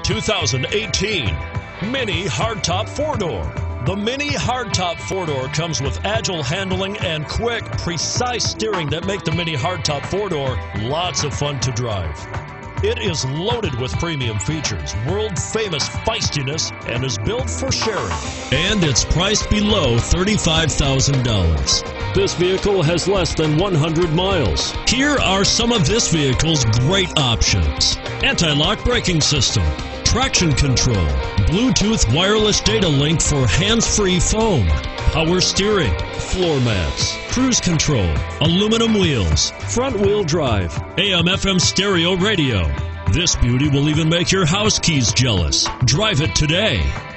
2018 MINI Hardtop 4-door. The MINI Hardtop 4-door comes with agile handling and quick, precise steering that make the MINI Hardtop 4-door lots of fun to drive. It is loaded with premium features, world-famous feistiness, and is built for sharing. And it's priced below $35,000. This vehicle has less than 100 miles. Here are some of this vehicle's great options: anti-lock braking system, traction control, Bluetooth wireless data link for hands-free phone, power steering, floor mats, cruise control, aluminum wheels, front-wheel drive, AM/FM stereo radio. This beauty will even make your house keys jealous. Drive it today.